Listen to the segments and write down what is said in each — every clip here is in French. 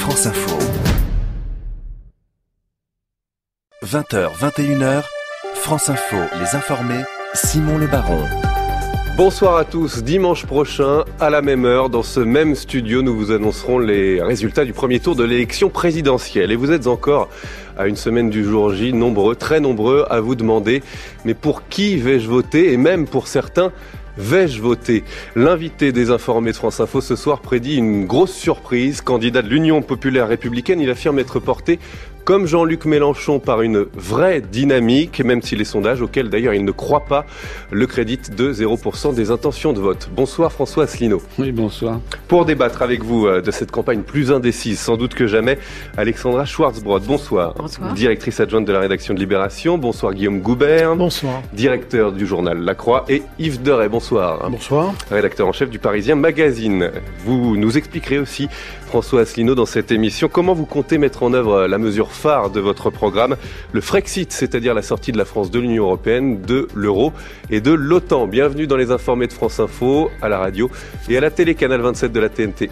France Info. 20h, 21h, France Info, les informés, Simon Le Baron. Bonsoir à tous. Dimanche prochain, à la même heure, dans ce même studio, nous vous annoncerons les résultats du premier tour de l'élection présidentielle. Et vous êtes encore à une semaine du jour J, nombreux, très nombreux, à vous demander « Mais pour qui vais-je voter ?» Et même pour certains, vais-je voter ? L'invité des informés de France Info ce soir prédit une grosse surprise. Candidat de l'Union populaire républicaine, il affirme être porté comme Jean-Luc Mélenchon par une vraie dynamique, même si les sondages, auxquels d'ailleurs il ne croit pas, le créditent de 0% des intentions de vote. Bonsoir François Asselineau. Oui, bonsoir. Pour débattre avec vous de cette campagne plus indécise, sans doute que jamais, Alexandra Schwarzbrod. Bonsoir. Bonsoir. Directrice adjointe de la rédaction de Libération. Bonsoir Guillaume Goubert. Bonsoir. Directeur du journal La Croix. Et Yves Deray. Bonsoir. Bonsoir. Rédacteur en chef du Parisien Magazine. Vous nous expliquerez aussi, François Asselineau, dans cette émission, comment vous comptez mettre en œuvre la mesure phare de votre programme, le Frexit, c'est-à-dire la sortie de la France de l'Union européenne, de l'euro et de l'OTAN. Bienvenue dans les informés de France Info, à la radio et à la télé, canal 27 de la TNT.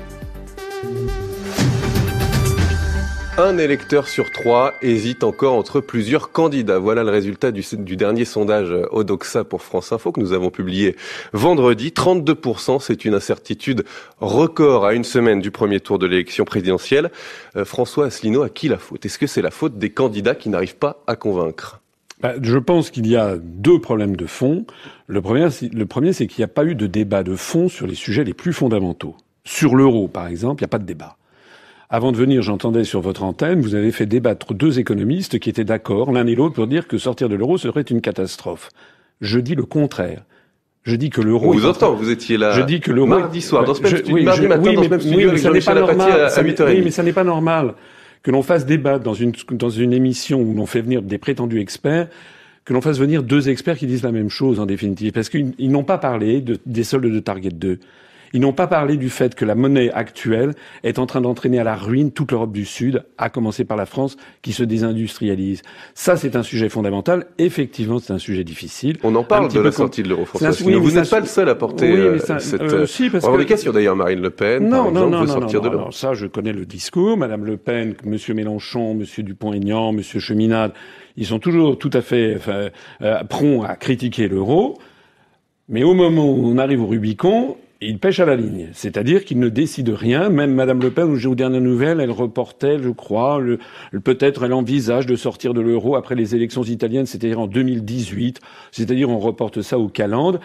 Un électeur sur 3 hésite encore entre plusieurs candidats. Voilà le résultat du dernier sondage Odoxa pour France Info que nous avons publié vendredi. 32%, c'est une incertitude record à une semaine du premier tour de l'élection présidentielle. François Asselineau, à qui la faute ? Est-ce que c'est la faute des candidats qui n'arrivent pas à convaincre ? Je pense qu'il y a deux problèmes de fond. Le premier, c'est qu'il n'y a pas eu de débat de fond sur les sujets les plus fondamentaux. Sur l'euro, par exemple, il n'y a pas de débat. Avant de venir, j'entendais sur votre antenne, vous avez fait débattre deux économistes qui étaient d'accord, l'un et l'autre, pour dire que sortir de l'euro serait une catastrophe. Je dis le contraire. Je dis que l'euro... On vous entend, vous étiez là je dis que l'euro... mardi soir, dans ce même studio, mardi matin, dans ce même studio avec Jean-Michel Apathy à 8h30. Oui, mais ça n'est pas normal que l'on fasse débattre dans une émission où l'on fait venir des prétendus experts, que l'on fasse venir deux experts qui disent la même chose, en définitive. Parce qu'ils n'ont pas parlé des soldes de Target 2. Ils n'ont pas parlé du fait que la monnaie actuelle est en train d'entraîner à la ruine toute l'Europe du Sud, à commencer par la France, qui se désindustrialise. Ça, c'est un sujet fondamental. Effectivement, c'est un sujet difficile. On en parle de la sortie de l'euro, François Asselineau. Vous n'êtes pas le seul à porter cette revendication, d'ailleurs, Marine Le Pen, par exemple, veut sortir de l'euro. Non, ça, je connais le discours. Madame Le Pen, Monsieur Mélenchon, Monsieur Dupont-Aignan, Monsieur Cheminade, ils sont toujours tout à fait prompts à critiquer l'euro. Mais au moment où on arrive au Rubicon, il pêche à la ligne. C'est-à-dire qu'il ne décide rien. Même Madame Le Pen, aux dernières nouvelles, elle reportait, je crois, peut-être elle envisage de sortir de l'euro après les élections italiennes, c'est-à-dire en 2018. C'est-à-dire on reporte ça au calendes.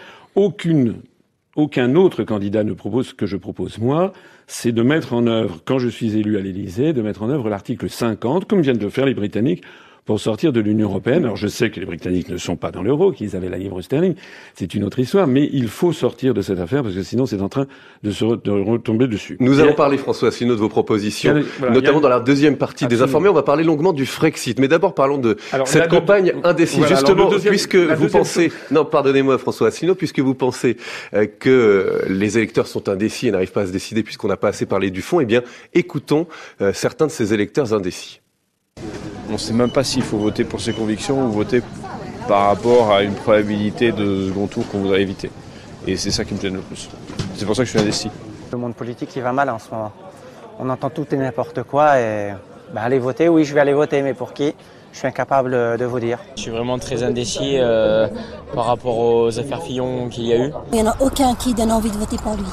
Aucun autre candidat ne propose ce que je propose moi, c'est de mettre en œuvre, quand je suis élu à l'Élysée, de mettre en œuvre l'article 50, comme viennent de faire les Britanniques, pour sortir de l'Union européenne. Alors je sais que les Britanniques ne sont pas dans l'euro, qu'ils avaient la livre sterling, c'est une autre histoire, mais il faut sortir de cette affaire parce que sinon c'est en train de retomber dessus. Nous allons parler, François Asselineau, de vos propositions, notamment dans la deuxième partie des informés. On va parler longuement du Frexit, mais d'abord parlons de cette campagne indécise. Voilà, justement, puisque vous pensez... Non, pardonnez-moi, François Asselineau, puisque vous pensez que les électeurs sont indécis et n'arrivent pas à se décider puisqu'on n'a pas assez parlé du fond, eh bien, écoutons certains de ces électeurs indécis. On ne sait même pas s'il faut voter pour ses convictions ou voter par rapport à une probabilité de second tour qu'on voudrait éviter. Et c'est ça qui me gêne le plus. C'est pour ça que je suis indécis. Le monde politique, il va mal en ce moment. On entend tout et n'importe quoi et aller voter, oui, je vais aller voter, mais pour qui ? Je suis incapable de vous dire. Je suis vraiment très indécis par rapport aux affaires Fillon qu'il y a eu. Il n'y en a aucun qui donne envie de voter pour lui.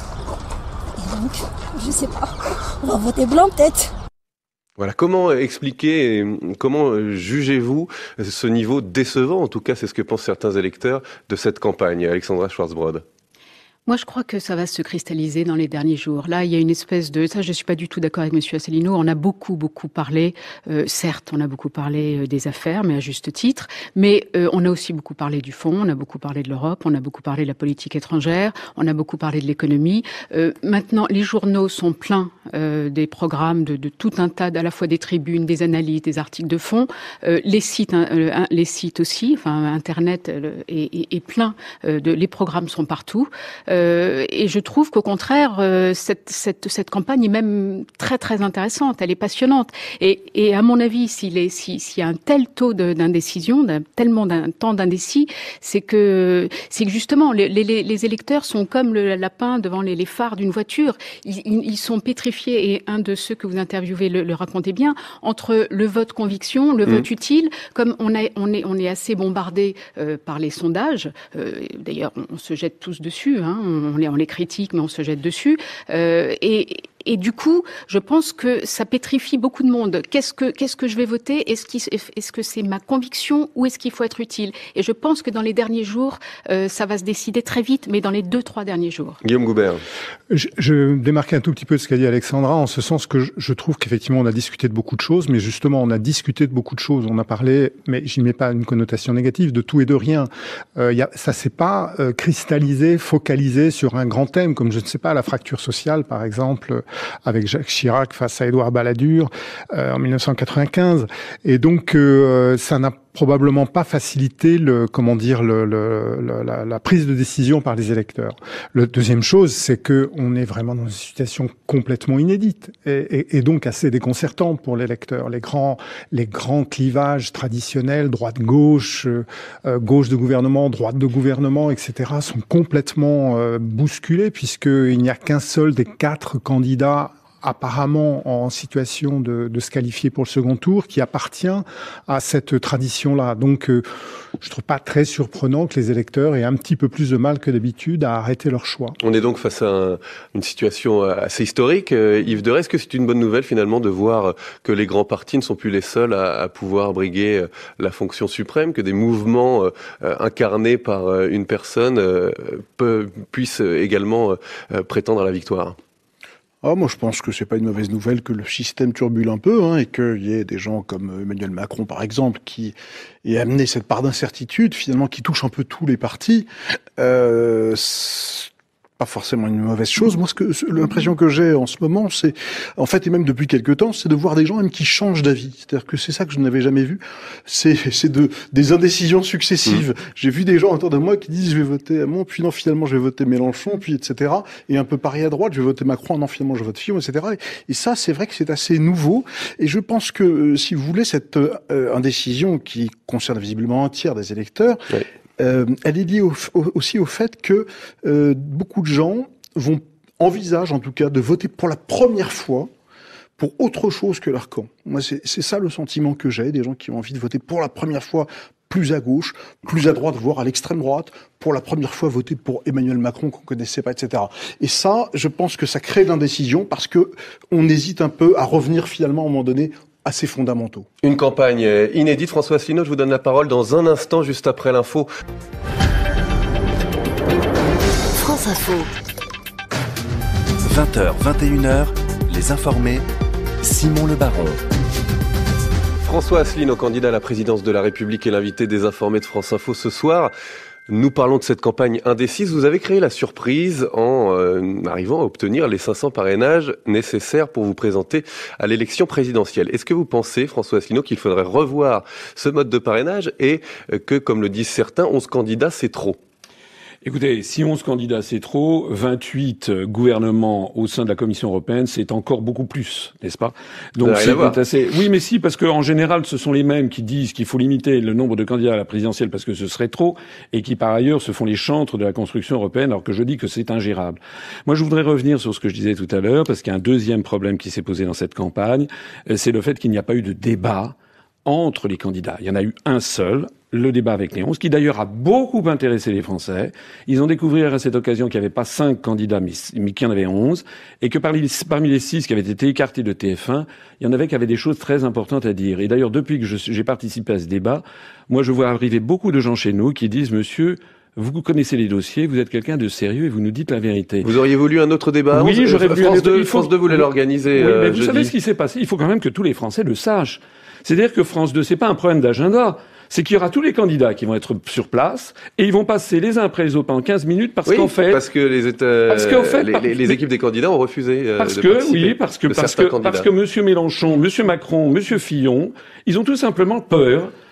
Et donc, je sais pas, on va voter blanc peut-être. Voilà, comment expliquer, comment jugez-vous ce niveau décevant, en tout cas c'est ce que pensent certains électeurs de cette campagne, Alexandra Schwarzbrod? Moi, je crois que ça va se cristalliser dans les derniers jours. Là, il y a une espèce de... Ça, je suis pas du tout d'accord avec M. Asselineau. On a beaucoup parlé. Certes, on a beaucoup parlé des affaires, mais à juste titre. Mais on a aussi beaucoup parlé du fond. On a beaucoup parlé de l'Europe. On a beaucoup parlé de la politique étrangère. On a beaucoup parlé de l'économie. Maintenant, les journaux sont pleins des programmes de tout un tas, à la fois des tribunes, des analyses, des articles de fond. Les sites aussi. Enfin, Internet est plein. Les programmes sont partout. Et je trouve qu'au contraire, cette campagne est même très très intéressante. Elle est passionnante. Et à mon avis, s'il y a un tel taux d'indécision, tellement d'un temps d'indécis, c'est que justement les électeurs sont comme le lapin devant les phares d'une voiture. Ils sont pétrifiés. Et un de ceux que vous interviewez le racontait bien, entre le vote conviction, le vote utile, comme on est assez bombardé par les sondages. D'ailleurs, on se jette tous dessus. Hein, on les critique, mais on se jette dessus. Et du coup, je pense que ça pétrifie beaucoup de monde. Qu'est-ce que je vais voter ? Est-ce que c'est ma conviction ou est-ce qu'il faut être utile ? Et je pense que dans les derniers jours, ça va se décider très vite, mais dans les 2-3 derniers jours. Guillaume Goubert. Je démarquais un tout petit peu ce qu'a dit Alexandra, en ce sens que je trouve qu'effectivement on a discuté de beaucoup de choses, mais justement on a discuté de beaucoup de choses. On a parlé, mais je n'y mets pas une connotation négative, de tout et de rien. Ça s'est pas cristallisé, focalisé sur un grand thème, comme je ne sais pas, la fracture sociale par exemple, avec Jacques Chirac face à Édouard Balladur en 1995. Et donc ça n'a probablement pas facilité la prise de décision par les électeurs. La deuxième chose, c'est que on est vraiment dans une situation complètement inédite et donc assez déconcertante pour l'électeur. Les grands clivages traditionnels, droite-gauche, gauche de gouvernement, droite de gouvernement, etc., sont complètement bousculés puisqu'il n'y a qu'un seul des 4 candidats apparemment en situation de se qualifier pour le second tour, qui appartient à cette tradition-là. Donc, je trouve pas très surprenant que les électeurs aient un petit peu plus de mal que d'habitude à arrêter leur choix. On est donc face à une situation assez historique. Yves Deray, est-ce que c'est une bonne nouvelle finalement de voir que les grands partis ne sont plus les seuls à pouvoir briguer la fonction suprême, que des mouvements incarnés par une personne puissent également prétendre à la victoire ? Moi, je pense que c'est pas une mauvaise nouvelle que le système turbule un peu, et qu'il y ait des gens comme Emmanuel Macron, par exemple, qui ait amené cette part d'incertitude, finalement, qui touche un peu tous les partis. Pas forcément une mauvaise chose. Moi, l'impression que j'ai en ce moment, c'est, en fait, et même depuis quelque temps, c'est de voir des gens même qui changent d'avis. C'est-à-dire que c'est ça que je n'avais jamais vu. C'est des indécisions successives. J'ai vu des gens autour de moi qui disent, je vais voter Hamon, puis non, finalement, je vais voter Mélenchon, puis etc. Et un peu pareil à droite, je vais voter Macron, non, finalement, je vote Fillon, etc. Et ça, c'est vrai que c'est assez nouveau. Et je pense que, si vous voulez, cette indécision qui concerne visiblement un tiers des électeurs, ouais. Elle est liée aussi au fait que beaucoup de gens envisagent en tout cas de voter pour la première fois pour autre chose que leur camp. Moi, c'est ça le sentiment que j'ai, des gens qui ont envie de voter pour la première fois plus à gauche, plus à droite, voire à l'extrême droite, pour la première fois voter pour Emmanuel Macron qu'on connaissait pas, etc. Et ça, je pense que ça crée l'indécision parce que on hésite un peu à revenir finalement à un moment donné assez fondamentaux. Une campagne inédite. François Asselineau, je vous donne la parole dans un instant, juste après l'info. France Info. 20h, 21h, les informés, Simon Le Baron. François Asselineau, candidat à la présidence de la République et l'invité des informés de France Info ce soir. Nous parlons de cette campagne indécise. Vous avez créé la surprise en arrivant à obtenir les 500 parrainages nécessaires pour vous présenter à l'élection présidentielle. Est-ce que vous pensez, François Asselineau, qu'il faudrait revoir ce mode de parrainage et que, comme le disent certains, 11 candidats, c'est trop ? Écoutez, si 11 candidats, c'est trop, 28 gouvernements au sein de la Commission européenne, c'est encore beaucoup plus, n'est-ce pas ? Donc c'est assez... Oui, mais si, parce qu'en général, ce sont les mêmes qui disent qu'il faut limiter le nombre de candidats à la présidentielle parce que ce serait trop, et qui, par ailleurs, se font les chantres de la construction européenne, alors que je dis que c'est ingérable. Moi, je voudrais revenir sur ce que je disais tout à l'heure, parce qu'il y a un deuxième problème qui s'est posé dans cette campagne, c'est le fait qu'il n'y a pas eu de débat entre les candidats. Il y en a eu un seul, le débat avec les 11, qui d'ailleurs a beaucoup intéressé les Français. Ils ont découvert à cette occasion qu'il n'y avait pas 5 candidats, mais qu'il y en avait 11, et que parmi les 6 qui avaient été écartés de TF1, il y en avait qui avaient des choses très importantes à dire. Et d'ailleurs, depuis que j'ai participé à ce débat, moi je vois arriver beaucoup de gens chez nous qui disent « Monsieur, vous connaissez les dossiers, vous êtes quelqu'un de sérieux et vous nous dites la vérité. » Vous auriez voulu un autre débat ? Oui, j'aurais voulu un autre. France 2 voulait l'organiser. Oui, mais vous savez ce qui s'est passé ? Il faut quand même que tous les Français le sachent. C'est-à-dire que France 2, c'est pas un problème d'agenda. C'est qu'il y aura tous les candidats qui vont être sur place et ils vont passer les uns après les autres pendant 15 minutes parce qu'en fait... parce que les équipes des candidats ont refusé de participer. Parce que monsieur Mélenchon, monsieur Macron, monsieur Fillon, ils ont tout simplement peur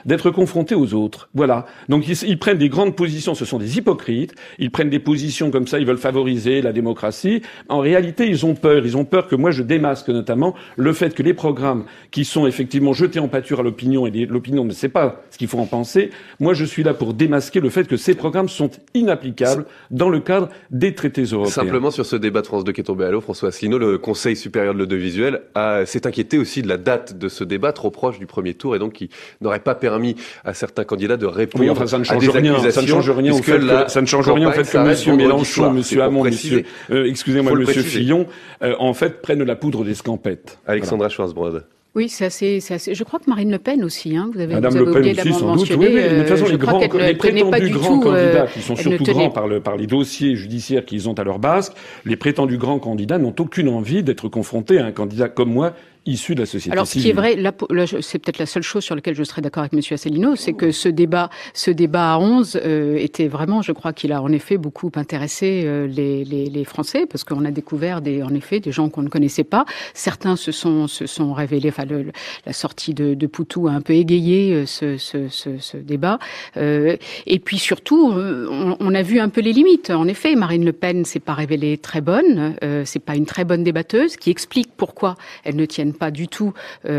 d'être confrontés aux autres. Voilà. Donc ils prennent des grandes positions, ce sont des hypocrites, ils prennent des positions comme ça, ils veulent favoriser la démocratie. En réalité, ils ont peur que moi je démasque notamment le fait que les programmes qui sont effectivement jetés en pâture à l'opinion, et l'opinion ne sait pas ce qu'il faut en penser, moi je suis là pour démasquer le fait que ces programmes sont inapplicables dans le cadre des traités européens. Simplement sur ce débat de France 2 qui est tombé à l'eau, François Asselineau, le Conseil supérieur de l'audiovisuel s'est inquiété aussi de la date de ce débat trop proche du premier tour et donc qui n'aurait pas permis à certains candidats de répondre ça ne à change des rien, accusations. Ça ne change rien au fait que, ça ne change rien au fait que Monsieur Mélenchon, Monsieur Hamon, Monsieur Fillon, en fait, prennent la poudre d'escampette. Alexandra Schwarzbrod. Oui, c'est assez. Je crois que Marine Le Pen aussi, hein, vous avez Le oublié Pen aussi, sans doute. mentionné. Oui, de toute façon, les prétendus grands candidats, qui sont surtout grands par les dossiers judiciaires qu'ils ont à leur base, les prétendus grands candidats n'ont aucune envie d'être confrontés à un candidat comme moi, issu de la société Alors, ce qui est vrai, là, c'est peut-être la seule chose sur laquelle je serais d'accord avec Monsieur Asselineau, c'est que ce débat à 11 était vraiment, je crois qu'il a en effet beaucoup intéressé les Français, parce qu'on a découvert en effet des gens qu'on ne connaissait pas. Certains se sont révélés. Enfin, la sortie de Poutou a un peu égayé ce débat. Et puis surtout, on a vu un peu les limites. En effet, Marine Le Pen s'est pas révélée très bonne. C'est pas une très bonne débatteuse, qui explique pourquoi elle ne tienne pas du tout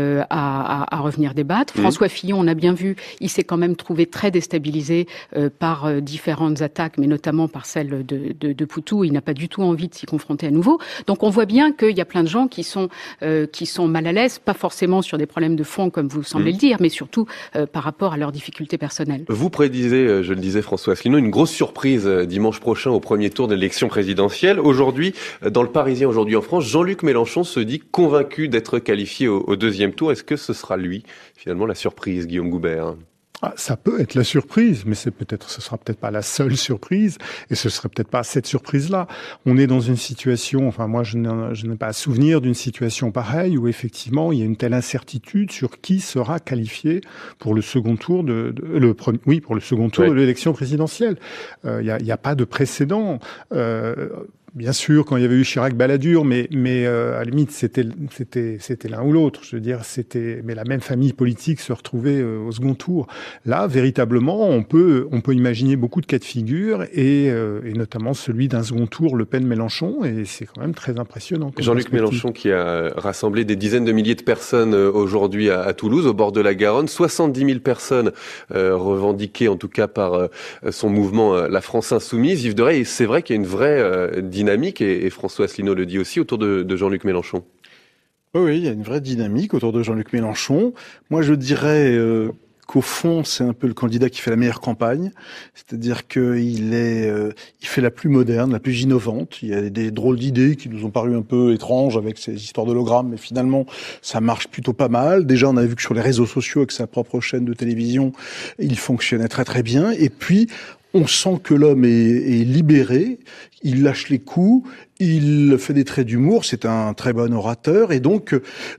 à revenir débattre. François Fillon, on a bien vu, il s'est quand même trouvé très déstabilisé par différentes attaques, mais notamment par celle de Poutou. Il n'a pas du tout envie de s'y confronter à nouveau. Donc on voit bien qu'il y a plein de gens qui sont mal à l'aise, pas forcément sur des problèmes de fond comme vous semblez le dire, mais surtout par rapport à leurs difficultés personnelles. Vous prédisez, je le disais François Asselineau, une grosse surprise dimanche prochain au premier tour de l'élection présidentielle. Aujourd'hui, dans le Parisien, aujourd'hui en France, Jean-Luc Mélenchon se dit convaincu d'être qualifié au deuxième tour. Est-ce que ce sera lui, finalement, la surprise, Guillaume Goubert ? Ça peut être la surprise, mais ce sera peut-être pas la seule surprise, et ce serait peut-être pas cette surprise-là. On est dans une situation, enfin moi je n'ai pas à souvenir d'une situation pareille où effectivement il y a une telle incertitude sur qui sera qualifié pour le second tour de l'élection présidentielle. Il y a pas de précédent. Bien sûr, quand il y avait eu Chirac-Balladur, mais à la limite c'était l'un ou l'autre. Je veux dire, mais la même famille politique se retrouvait au second tour. Là, véritablement, on peut imaginer beaucoup de cas de figure et notamment celui d'un second tour Le Pen-Mélenchon, et c'est quand même très impressionnant. Jean-Luc Mélenchon qui a rassemblé des dizaines de milliers de personnes aujourd'hui à Toulouse, au bord de la Garonne, 70 000 personnes revendiquées en tout cas par son mouvement La France Insoumise. Yves Deray, c'est vrai qu'il y a une vraie dynamique, et François Asselineau le dit aussi, autour de Jean-Luc Mélenchon. Oui, il y a une vraie dynamique autour de Jean-Luc Mélenchon. Moi, je dirais qu'au fond, c'est un peu le candidat qui fait la meilleure campagne. C'est-à-dire qu'il fait la plus moderne, la plus innovante. Il y a des drôles d'idées qui nous ont paru un peu étranges avec ces histoires d'hologrammes, mais finalement, ça marche plutôt pas mal. Déjà, on avait vu que sur les réseaux sociaux, avec sa propre chaîne de télévision, il fonctionnait très très bien. Et puis, on sent que l'homme est libéré, il lâche les coups, il fait des traits d'humour, c'est un très bon orateur, et donc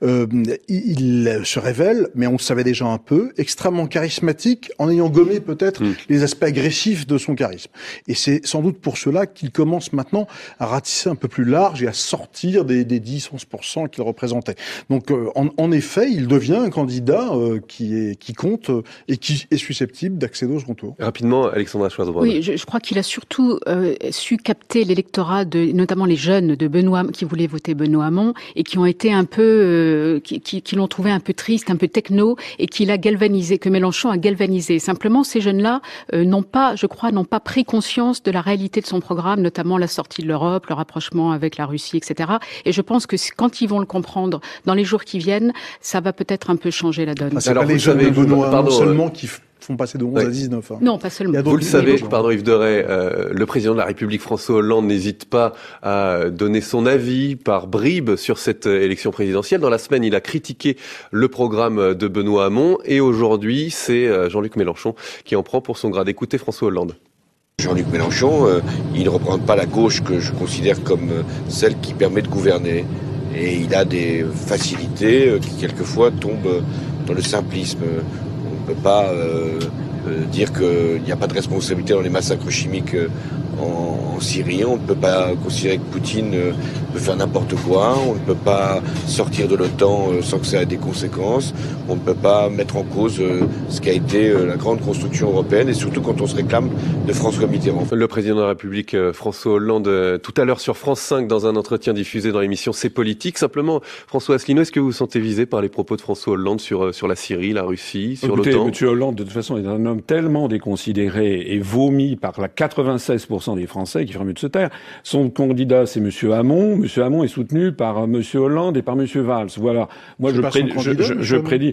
il se révèle, mais on le savait déjà un peu, extrêmement charismatique, en ayant gommé peut-être les aspects agressifs de son charisme. Et c'est sans doute pour cela qu'il commence maintenant à ratisser un peu plus large et à sortir des 10-11% qu'il représentait. Donc en effet, il devient un candidat qui compte et qui est susceptible d'accéder au second tour. Rapidement, Alexandra Schwarzbrod. Oui, je crois qu'il a surtout su capter l'électorat notamment les jeunes de Benoît, qui voulaient voter Benoît Hamon et qui ont été un peu, qui l'ont trouvé un peu triste, un peu techno, et qu'il a galvanisé, que Mélenchon a galvanisé. Simplement, ces jeunes-là n'ont pas pris conscience de la réalité de son programme, notamment la sortie de l'Europe, le rapprochement avec la Russie, etc. Et je pense que quand ils vont le comprendre dans les jours qui viennent, ça va peut-être un peu changer la donne. C'est pas les jeunes de Benoît Hamon seulement qui font passer de 11 à 19. Non, pas seulement. Vous le savez, Yves Deray, le président de la République François Hollande n'hésite pas à donner son avis par bribes sur cette élection présidentielle. Dans la semaine, il a critiqué le programme de Benoît Hamon, et aujourd'hui, c'est Jean-Luc Mélenchon qui en prend pour son grade. Écoutez François Hollande. Jean-Luc Mélenchon, il ne représente pas la gauche que je considère comme celle qui permet de gouverner. Et il a des facilités qui quelquefois tombent dans le simplisme. On ne peut pas dire qu'il n'y a pas de responsabilité dans les massacres chimiques en Syrie. On ne peut pas considérer que Poutine peut faire n'importe quoi. On ne peut pas sortir de l'OTAN sans que ça ait des conséquences. On ne peut pas mettre en cause ce qu'a été la grande construction européenne, et surtout quand on se réclame de François Mitterrand. Le président de la République, François Hollande, tout à l'heure sur France 5, dans un entretien diffusé dans l'émission C'est politique. Simplement, François Asselineau, est-ce que vous vous sentez visé par les propos de François Hollande sur la Syrie, la Russie, sur l'OTAN? M. Hollande, de toute façon, est un homme tellement déconsidéré et vomi par la 96% des Français qu'il ferait mieux de se taire. Son candidat, c'est M. Hamon. M. Hamon est soutenu par M. Hollande et par M. Valls. Voilà. Moi, je prédis.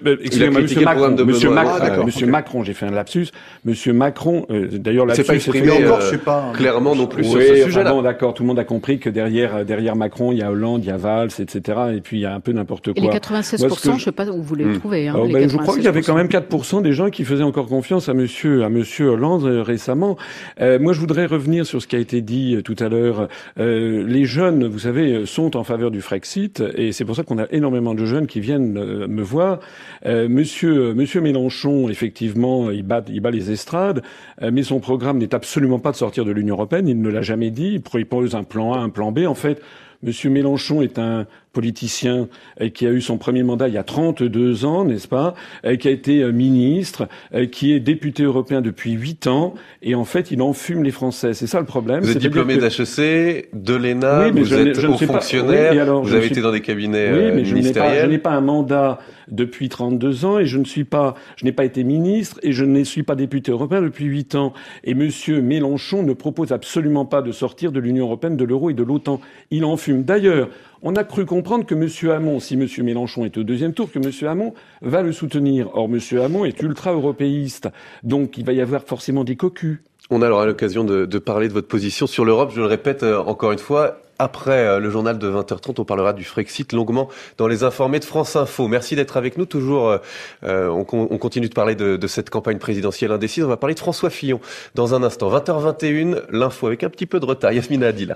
Monsieur Macron, j'ai fait un lapsus. Monsieur Macron, d'ailleurs, là-dessus, c'est pas exprimé clairement non plus sur ce sujet-là. Bon, d'accord, tout le monde a compris que derrière Macron, il y a Hollande, il y a Valls, etc. Et puis il y a un peu n'importe quoi. Et les 96%, je sais pas où vous les trouvez. Hein, je crois qu'il y avait quand même 4% des gens qui faisaient encore confiance à Monsieur Hollande récemment. Moi, je voudrais revenir sur ce qui a été dit tout à l'heure. Les jeunes, vous savez, sont en faveur du Frexit, et c'est pour ça qu'on a énormément de jeunes qui viennent me voir. Monsieur Mélenchon, effectivement, il bat les estrades, mais son programme n'est absolument pas de sortir de l'Union européenne. Il ne l'a jamais dit. Il propose un plan A, un plan B. En fait, Monsieur Mélenchon est un politicien qui a eu son premier mandat il y a 32 ans, n'est-ce pas, qui a été ministre, qui est député européen depuis 8 ans, et en fait, il enfume les Français. C'est ça le problème. Vous êtes diplômé d'HEC, de l'ENA, vous êtes haut fonctionnaire, vous avez été dans des cabinets ministériels. Je n'ai pas un mandat depuis 32 ans, et je n'ai pas été ministre, et je ne suis pas député européen depuis 8 ans. Et Monsieur Mélenchon ne propose absolument pas de sortir de l'Union européenne, de l'euro et de l'OTAN. Il enfume. D'ailleurs, on a cru comprendre que M. Hamon, si M. Mélenchon est au deuxième tour, que M. Hamon va le soutenir. Or, M. Hamon est ultra-européiste. Donc, il va y avoir forcément des cocus. On aura l'occasion de parler de votre position sur l'Europe. Je le répète encore une fois. Après le journal de 20h30, on parlera du Frexit longuement dans les informés de France Info. Merci d'être avec nous. Toujours, on continue de parler de cette campagne présidentielle indécise. On va parler de François Fillon dans un instant. 20h21, l'info avec un petit peu de retard. Yasmina Adila.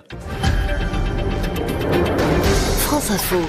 France Info.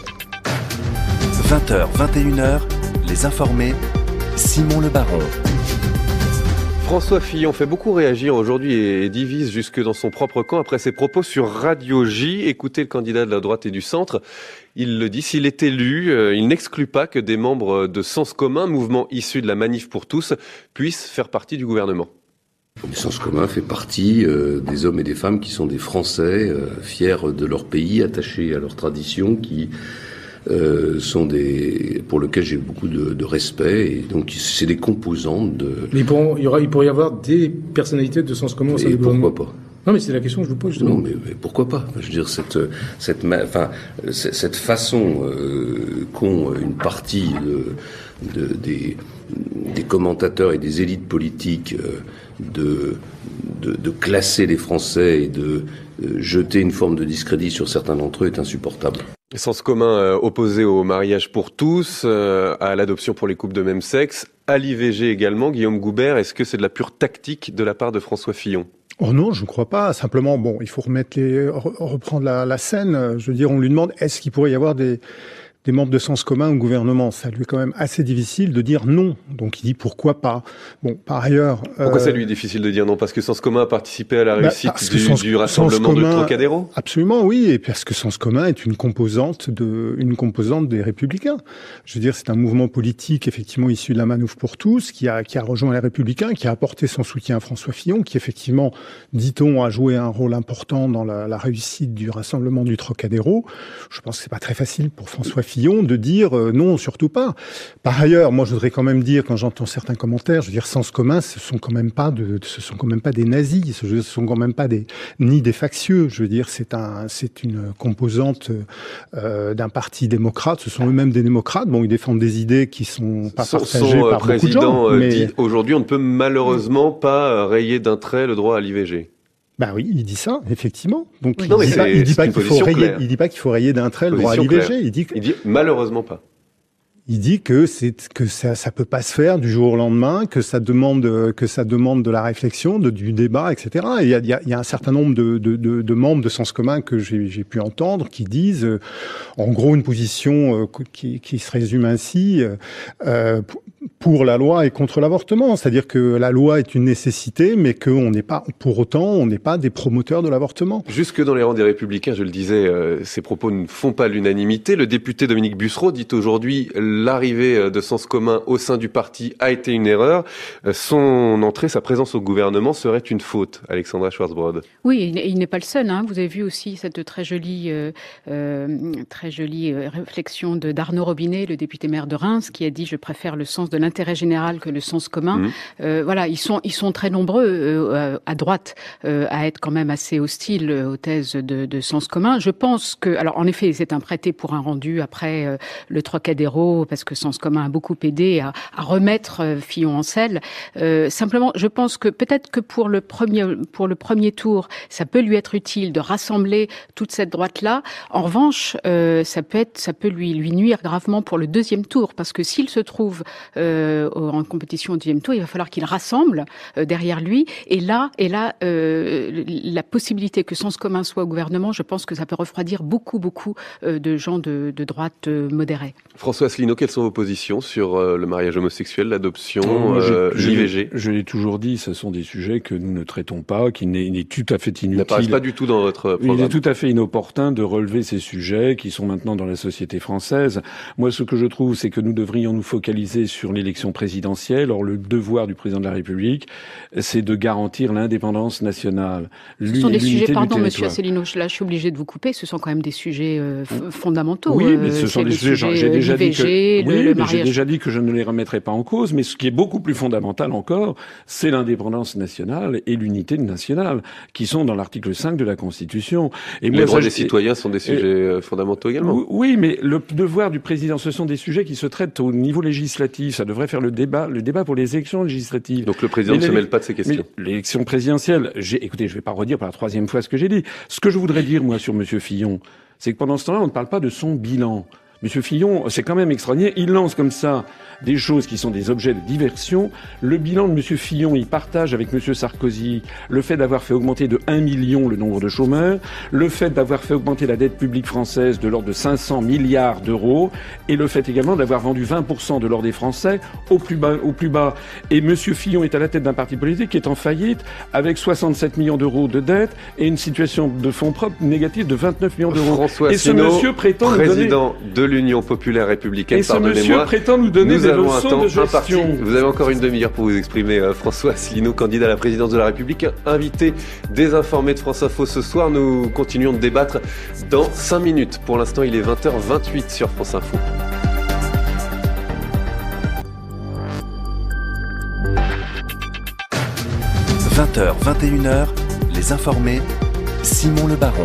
20h, 21h, les informés, Simon Le Baron. François Fillon fait beaucoup réagir aujourd'hui et divise jusque dans son propre camp après ses propos sur Radio J. Écoutez le candidat de la droite et du centre. Il le dit, s'il est élu, il n'exclut pas que des membres de Sens Commun, mouvement issu de la Manif pour tous, puissent faire partie du gouvernement. Le Sens Commun fait partie des hommes et des femmes qui sont des Français, fiers de leur pays, attachés à leurs traditions, qui pour lesquels j'ai beaucoup de respect, et donc c'est des composantes de... Mais il pourrait y avoir des personnalités de Sens Commun au sein du gouvernement. Pourquoi pas? Non, mais c'est la question que je vous pose, justement. Non, mais pourquoi pas? Je veux dire, cette façon qu'ont une partie des commentateurs et des élites politiques de classer les Français et de jeter une forme de discrédit sur certains d'entre eux est insupportable. Sens Commun opposé au mariage pour tous, à l'adoption pour les couples de même sexe, à l'IVG également. Guillaume Goubert, est-ce que c'est de la pure tactique de la part de François Fillon? Oh non, je ne crois pas. Simplement, il faut reprendre la scène. Je veux dire, on lui demande, est-ce qu'il pourrait y avoir des membres de Sens Commun au gouvernement? Ça lui est quand même assez difficile de dire non. Donc il dit pourquoi pas. Bon, par ailleurs... Pourquoi ça lui est difficile de dire non? Parce que Sens Commun a participé à la réussite du rassemblement de Trocadéro? Absolument, oui. Et parce que Sens Commun est une composante des Républicains. Je veux dire, c'est un mouvement politique, effectivement, issu de la Manif pour tous, qui a rejoint les Républicains, qui a apporté son soutien à François Fillon, qui, effectivement, dit-on, a joué un rôle important dans la réussite du rassemblement du Trocadéro. Je pense que c'est pas très facile pour François Fillon de dire non, surtout pas. Par ailleurs, moi, je voudrais quand même dire, quand j'entends certains commentaires, je veux dire, Sens Commun, ce sont quand même pas des nazis, ce sont quand même pas ni des factieux. Je veux dire, c'est une composante d'un parti démocrate. Ce sont eux-mêmes des démocrates. Bon, ils défendent des idées qui sont pas partagées par beaucoup de gens. Mais dit aujourd'hui, on ne peut malheureusement pas rayer d'un trait le droit à l'IVG. Ben oui, il dit ça, effectivement. Donc oui. Il dit pas qu'il faut rayer d'un trait le droit à l'IVG. Il dit malheureusement pas. Il dit que ça peut pas se faire du jour au lendemain, que ça demande de la réflexion, du débat, etc. Et il y a un certain nombre de membres de Sens Commun que j'ai pu entendre qui disent, en gros, une position qui se résume ainsi. pour la loi et contre l'avortement. C'est-à-dire que la loi est une nécessité, mais qu'on n'est pas, pour autant, on n'est pas des promoteurs de l'avortement. Jusque dans les rangs des Républicains, je le disais, ces propos ne font pas l'unanimité. Le député Dominique Bussereau dit aujourd'hui l'arrivée de Sens commun au sein du parti a été une erreur. Son entrée, sa présence au gouvernement serait une faute. Alexandra Schwarzbrod. Oui, il n'est pas le seul. Vous avez vu aussi cette très jolie réflexion d'Arnaud Robinet, le député maire de Reims, qui a dit « Je préfère le sens de l'intérêt général que le sens commun ». Voilà, ils sont très nombreux à droite à être quand même assez hostiles aux thèses de sens commun. Je pense que, alors en effet, c'est un prêté pour un rendu après le Trocadéro, parce que Sens commun a beaucoup aidé à remettre Fillon en selle. Simplement, je pense que peut-être que pour le premier tour, ça peut lui être utile de rassembler toute cette droite-là. En revanche, ça peut lui nuire gravement pour le deuxième tour, parce que s'il se trouve en compétition au deuxième tour, il va falloir qu'il rassemble derrière lui. Et là, la possibilité que Sens commun soit au gouvernement, je pense que ça peut refroidir beaucoup de gens de droite modérée. François Asselineau, quelles sont vos positions sur le mariage homosexuel, l'adoption, l'IVG? Je l'ai toujours dit, ce sont des sujets que nous ne traitons pas, qui n'est tout à fait inutile. N'apparaissent pas du tout dans votre programme. Il est tout à fait inopportun de relever ces sujets qui sont maintenant dans la société française. Moi, ce que je trouve, c'est que nous devrions nous focaliser sur l'élection présidentielle. Or, le devoir du président de la République, c'est de garantir l'indépendance nationale. Ce sont des sujets, pardon, monsieur Asselineau, là, je suis obligé de vous couper, ce sont quand même des sujets fondamentaux. Oui, mais ce sont des sujets, j'ai déjà dit que je ne les remettrai pas en cause, mais ce qui est beaucoup plus fondamental encore, c'est l'indépendance nationale et l'unité nationale, qui sont dans l'article 5 de la Constitution. Et les droits des citoyens sont des sujets fondamentaux également. Oui, mais le devoir du président, ce sont des sujets qui se traitent au niveau législatif. Ça devrait faire le débat pour les élections législatives. Donc le président ne se mêle pas de ces questions. L'élection présidentielle, écoutez, je vais pas redire pour la troisième fois ce que j'ai dit. Ce que je voudrais dire, moi, sur monsieur Fillon, c'est que pendant ce temps-là, on ne parle pas de son bilan. Monsieur Fillon, c'est quand même extraordinaire. Il lance comme ça des choses qui sont des objets de diversion. Le bilan de monsieur Fillon, il partage avec monsieur Sarkozy le fait d'avoir fait augmenter de 1 million le nombre de chômeurs, le fait d'avoir fait augmenter la dette publique française de l'ordre de 500 milliards d'euros, et le fait également d'avoir vendu 20% de l'or des Français au plus bas. Et monsieur Fillon est à la tête d'un parti politique qui est en faillite avec 67 millions d'euros de dette et une situation de fonds propres négative de 29 millions d'euros. François Asselineau, et ce monsieur prétend président de l'Union populaire républicaine, et ce monsieur prétend nous donner des leçons de gestion. Vous avez encore une demi-heure pour vous exprimer, François Asselineau, candidat à la présidence de la République, invité désinformé de France Info ce soir. Nous continuons de débattre dans 5 minutes. Pour l'instant, il est 20h28 sur France Info. – 20h, 21h, les informés, Simon Le Baron.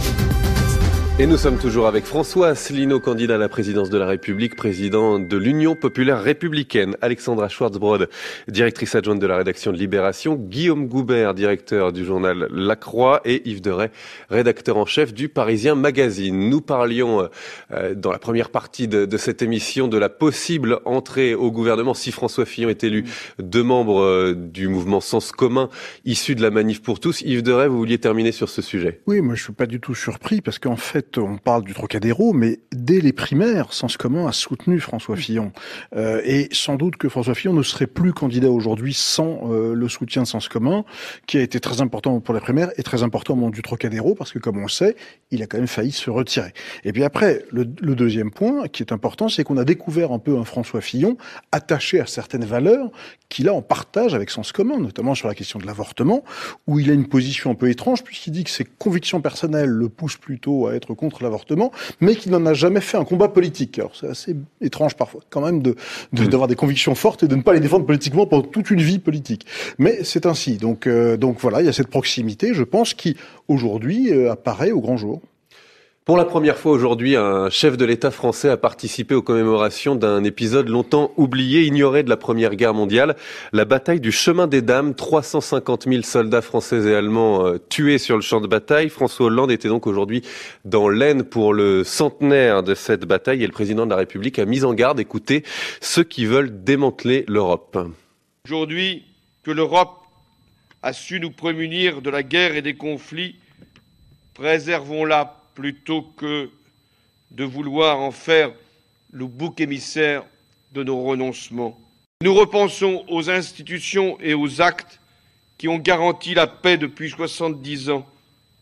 Et nous sommes toujours avec François Asselineau, candidat à la présidence de la République, président de l'Union populaire républicaine, Alexandra Schwarzbrod, directrice adjointe de la rédaction de Libération, Guillaume Goubert, directeur du journal La Croix, et Yves Deray, rédacteur en chef du Parisien Magazine. Nous parlions dans la première partie de cette émission de la possible entrée au gouvernement, si François Fillon est élu, de membres du mouvement Sens commun, issus de la Manif pour tous. Yves Deray, vous vouliez terminer sur ce sujet? Oui, moi je suis pas du tout surpris, parce qu'en fait, on parle du Trocadéro, mais dès les primaires, Sens commun a soutenu François Fillon. Et sans doute que François Fillon ne serait plus candidat aujourd'hui sans le soutien de Sens commun, qui a été très important pour les primaires et très important au moment du Trocadéro, parce que comme on le sait, il a quand même failli se retirer. Et puis après, le deuxième point qui est important, c'est qu'on a découvert un peu un François Fillon attaché à certaines valeurs qu'il a en partage avec Sens commun, notamment sur la question de l'avortement, où il a une position un peu étrange, puisqu'il dit que ses convictions personnelles le poussent plutôt à être contre l'avortement, mais qu'il n'en a jamais fait un combat politique. Alors c'est assez étrange parfois, quand même, d'avoir des convictions fortes et de ne pas les défendre politiquement pendant toute une vie politique. Mais c'est ainsi. Donc voilà, il y a cette proximité, je pense, qui aujourd'hui apparaît au grand jour. Pour la première fois aujourd'hui, un chef de l'État français a participé aux commémorations d'un épisode longtemps oublié, ignoré de la Première Guerre mondiale, la bataille du Chemin des Dames. 350 000 soldats français et allemands tués sur le champ de bataille. François Hollande était donc aujourd'hui dans l'Aisne pour le centenaire de cette bataille et le président de la République a mis en garde, écoutez, ceux qui veulent démanteler l'Europe. Aujourd'hui, que l'Europe a su nous prémunir de la guerre et des conflits, préservons-la plutôt que de vouloir en faire le bouc émissaire de nos renoncements. Nous repensons aux institutions et aux actes qui ont garanti la paix depuis 70 ans.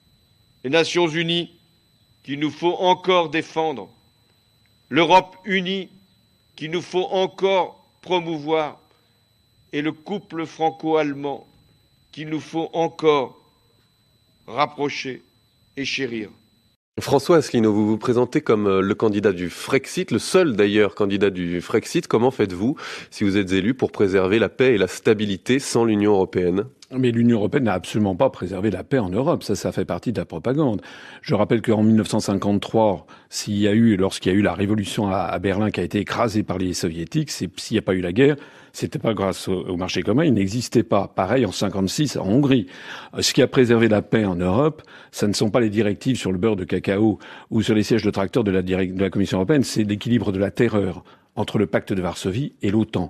Les Nations Unies, qu'il nous faut encore défendre. L'Europe unie, qu'il nous faut encore promouvoir. Et le couple franco-allemand, qu'il nous faut encore rapprocher et chérir. François Asselineau, vous vous présentez comme le candidat du Frexit, le seul d'ailleurs candidat du Frexit. Comment faites-vous, si vous êtes élu, pour préserver la paix et la stabilité sans l'Union européenne ? Mais l'Union européenne n'a absolument pas préservé la paix en Europe. Ça fait partie de la propagande. Je rappelle qu'en 1953, lorsqu'il y a eu la révolution à Berlin qui a été écrasée par les soviétiques, s'il n'y a pas eu la guerre, c'était pas grâce au marché commun, il n'existait pas. Pareil en 56 en Hongrie. Ce qui a préservé la paix en Europe, ça ne sont pas les directives sur le beurre de cacao ou sur les sièges de tracteurs de la Commission européenne, c'est l'équilibre de la terreur entre le pacte de Varsovie et l'OTAN.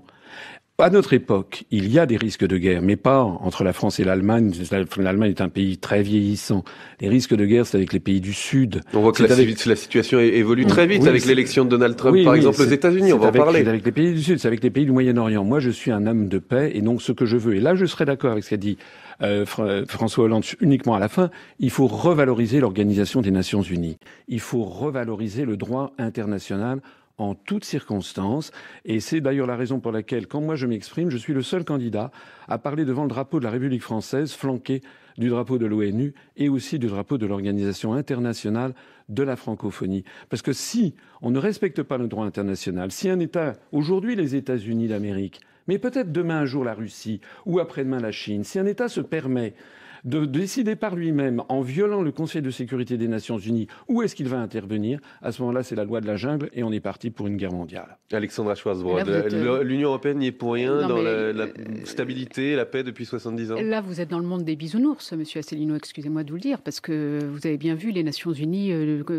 À notre époque, il y a des risques de guerre, mais pas entre la France et l'Allemagne. L'Allemagne est un pays très vieillissant. Les risques de guerre, c'est avec les pays du Sud. On voit que la situation évolue très vite avec l'élection de Donald Trump, par exemple, aux États-unis. On va en parler. C'est avec les pays du Sud, c'est avec les pays du Moyen-Orient. Moi, je suis un homme de paix, et donc ce que je veux, et là, je serais d'accord avec ce qu'a dit François Hollande uniquement à la fin, il faut revaloriser l'Organisation des Nations Unies. Il faut revaloriser le droit international en toutes circonstances. Et c'est d'ailleurs la raison pour laquelle, quand moi je m'exprime, je suis le seul candidat à parler devant le drapeau de la République française, flanqué du drapeau de l'ONU et aussi du drapeau de l'Organisation internationale de la francophonie. Parce que si on ne respecte pas le droit international, si un État, aujourd'hui les États-Unis d'Amérique, mais peut-être demain un jour la Russie ou après-demain la Chine, si un État se permet de décider par lui-même, en violant le Conseil de sécurité des Nations Unies, où est-ce qu'il va intervenir, à ce moment-là, c'est la loi de la jungle et on est parti pour une guerre mondiale. Alexandra Schwarzbrod, l'Union européenne n'y est pour rien dans la stabilité, la paix depuis 70 ans. Là, vous êtes dans le monde des bisounours, monsieur Asselineau, excusez-moi de vous le dire, parce que vous avez bien vu les Nations Unies,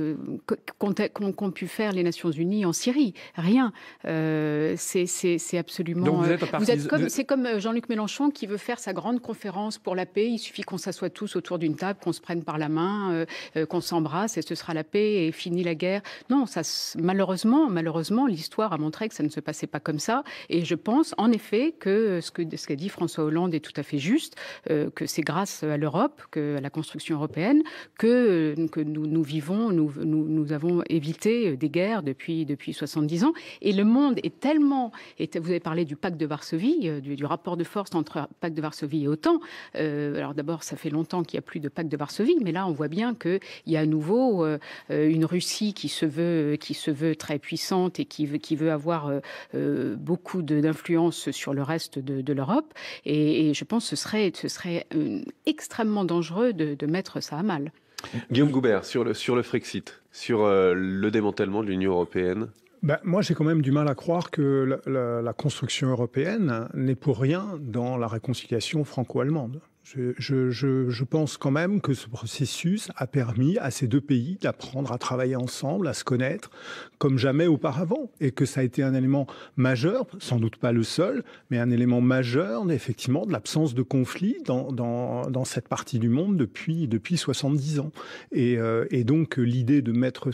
qu'ont pu faire les Nations Unies en Syrie. Rien. C'est absolument... Donc c'est comme Jean-Luc Mélenchon qui veut faire sa grande conférence pour la paix. Il suffit qu'on s'assoie tous autour d'une table, qu'on se prenne par la main, qu'on s'embrasse et ce sera la paix et fini la guerre. Non, malheureusement, l'histoire a montré que ça ne se passait pas comme ça. Et je pense en effet que ce qu'a dit François Hollande est tout à fait juste, que c'est grâce à l'Europe, à la construction européenne, que nous vivons, nous avons évité des guerres depuis 70 ans. Et le monde est tellement... vous avez parlé du pacte de Varsovie, du rapport de force entre pacte de Varsovie et OTAN. Alors d'abord, ça fait longtemps qu'il n'y a plus de pacte de Varsovie, mais là, on voit bien qu'il y a à nouveau une Russie qui se veut très puissante et qui veut avoir beaucoup d'influence sur le reste de l'Europe. Et je pense que ce serait extrêmement dangereux de mettre ça à mal. Guillaume Goubert, sur le Frexit, sur le démantèlement de l'Union européenne. Moi, j'ai quand même du mal à croire que la construction européenne n'est pour rien dans la réconciliation franco-allemande. Je pense quand même que ce processus a permis à ces deux pays d'apprendre à travailler ensemble, à se connaître comme jamais auparavant, et que ça a été un élément majeur, sans doute pas le seul, mais un élément majeur, effectivement, de l'absence de conflit dans cette partie du monde depuis 70 ans. Et donc, l'idée de mettre